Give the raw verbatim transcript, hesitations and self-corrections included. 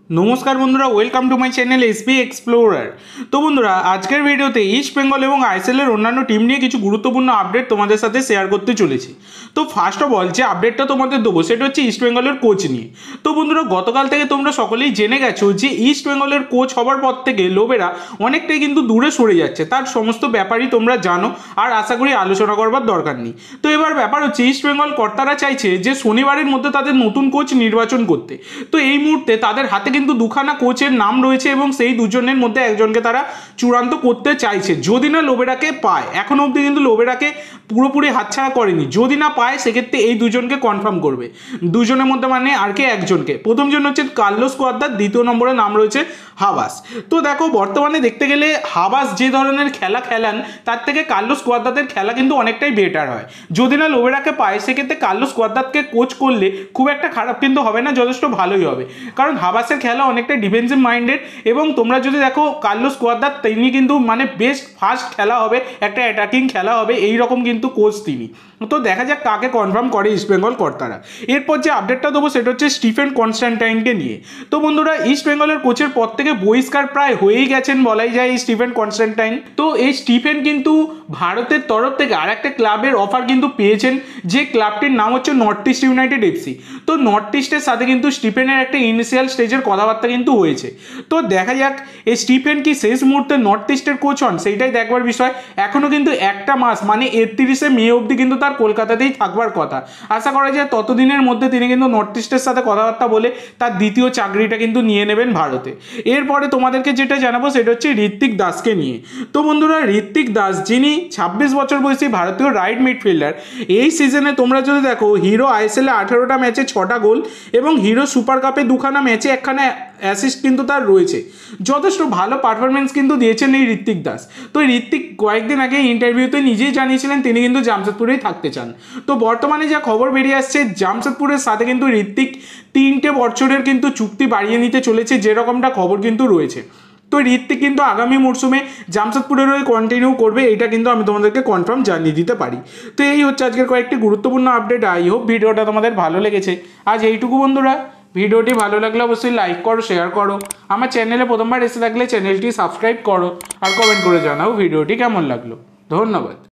নমস্কার বন্ধুরা, welcome to my channel SP explorer. তো বন্ধুরা, আজকের ভিডিওতে ইস্ট বেঙ্গল এবং আইএসএলের অন্যান্য টিম নিয়ে কিছু গুরুত্বপূর্ণ আপডেট তোমাদের সাথে শেয়ার করতে চলেছি। তো ফার্স্ট অফ অল যে আপডেটটা তোমাদের দেবো সেটা হচ্ছে ইস্ট বেঙ্গলের কোচ নিয়ে। তো বন্ধুরা, গতকাল থেকে তোমরা সকলেই জেনে গেছো যে ইস্ট বেঙ্গলের কোচ হবার পর থেকে লোবেরা অনেকটাই কিন্তু দূরে সরে যাচ্ছে। তার সমস্ত ব্যাপারই তোমরা জানো, আর আশা করি আলোচনা করবার দরকার নেই। তো এবার ব্যাপার হচ্ছে ইস্ট বেঙ্গল কর্তারা চাইছে যে শনিবারের মধ্যে তাদের নতুন কোচ নির্বাচন করতে। তো এই মুহূর্তে তাদের হাতে কিন্তু দুখানা কোচের নাম রয়েছে এবং সেই দুজনের মধ্যে একজনকে তারা চূড়ান্ত করতে চাইছে, যদি না লোবেরাকে পায়। এখন অবধি কিন্তু লোবেরাকে পুরোপুরি হাতছাড়া করেনি, যদি না পায় সেক্ষেত্রে এই দুজনকে কনফার্ম করবে। দুজনের মধ্যে মানে আর কে একজনকে। প্রথমজন হচ্ছে কার্লোস কোয়াদ্রাত, দ্বিতীয় নম্বরে নাম রয়েছে হাবাস। তো দেখো, বর্তমানে দেখতে গেলে হাবাস যে ধরনের খেলা খেলান তার থেকে কার্লোস কোয়াদ্রাতের খেলা কিন্তু অনেকটাই বেটার হয়। যদি না লোবেরাকে পায় সেক্ষেত্রে কার্লোস কোয়াদ্রাতকে কোচ করলে খুব একটা খারাপ কিন্তু হবে না, যথেষ্ট ভালোই হবে। কারণ হাবাসের খেলা অনেকটা ডিফেন্সিভ মাইন্ডেড এবং তোমরা যদি দেখো কার্লোস কোয়াদ্রাত তিনি কিন্তু মানে বেস্ট ফাস্ট খেলা হবে, একটা অ্যাটাকিং খেলা হবে, এই রকম কিন্তু কোচ তিনি। তো দেখা যাক কাকে কনফার্ম করে ইস্ট বেঙ্গল কর্তারা। এরপর যে আপডেটটা দেবো সেটা হচ্ছে স্টিফেন কনস্ট্যান্টাইনকে নিয়ে। তো বন্ধুরা, ইস্ট বেঙ্গলের কোচের পদ থেকে বহিষ্কার প্রায় হয়েই গেছেন বলাই যায় এই স্টিফেন কনস্ট্যান্টাইন। তো এই স্টিফেন কিন্তু ভারতের তরফ থেকে আর একটা ক্লাবের অফার কিন্তু পেয়েছেন, যে ক্লাবটির নাম হচ্ছে নর্থ ইস্ট ইউনাইটেড এফসি। তো নর্থ ইস্টের সাথে কিন্তু স্টিফেনের একটা ইনিশিয়াল স্টেজের কথাবার্তা কিন্তু হয়েছে। তো দেখা যাক এই স্টিফেন কি শেষ মুহূর্তে নর্থ ইস্টের কোচ হন, সেইটাই দেখবার বিষয়। এখনও কিন্তু একটা মাস মানে একত্রিশে মে অবধি কিন্তু তার কলকাতাতেই থাকবার কথা। আশা করা যায় ততদিনের মধ্যে তিনি কিন্তু নর্থ ইস্টের সাথে কথাবার্তা বলে তার দ্বিতীয় চাকরিটা কিন্তু নিয়ে নেবেন ভারতে। এরপরে তোমাদেরকে যেটা জানাবো সেটা হচ্ছে ঋত্বিক দাসকে নিয়ে। তো বন্ধুরা, ঋত্বিক দাস যিনি ছাব্বিশ বছর বয়সী ভারতীয় রাইট মিডফিল্ডার, এই সিজনে তোমরা যদি দেখো হিরো আইএসএলে আঠেরোটা ম্যাচে ছটা গোল এবং হিরো সুপার কাপে দুখানা ম্যাচে একখানা অ্যাসিস্ট কিন্তু তার রয়েছে। যথেষ্ট ভালো পারফরমেন্স কিন্তু দিয়েছেন এই ঋত্বিক দাস। তো ঋত্বিক কয়েকদিন আগে ইন্টারভিউতে নিজেই জানিয়েছিলেন তিনি কিন্তু জামশেদপুরেই থাকতে চান। তো বর্তমানে যা খবর বেরিয়ে আসছে, জামশেদপুরের সাথে কিন্তু ঋত্বিক তিনটে বছরের কিন্তু চুক্তি বাড়িয়ে নিতে চলেছে, যেরকমটা খবর কিন্তু রয়েছে। তো ঋত্বিক কিন্তু আগামী মরশুমে জামশেদপুরের হয়ে কন্টিনিউ করবে, এটা কিন্তু আমি তোমাদেরকে কনফার্ম জানিয়ে দিতে পারি। তো এই হচ্ছে আজকের কয়েকটি গুরুত্বপূর্ণ আপডেট। আই হোপ ভিডিওটা তোমাদের ভালো লেগেছে। আজ এইটুকু বন্ধুরা, ভিডিওটি ভালো লাগলে অবশ্যই লাইক করো, শেয়ার করো। আমার চ্যানেলে প্রথমবার এসে থাকলে চ্যানেলটি সাবস্ক্রাইব করো আর কমেন্ট করে জানাও ভিডিওটি কেমন লাগলো। ধন্যবাদ।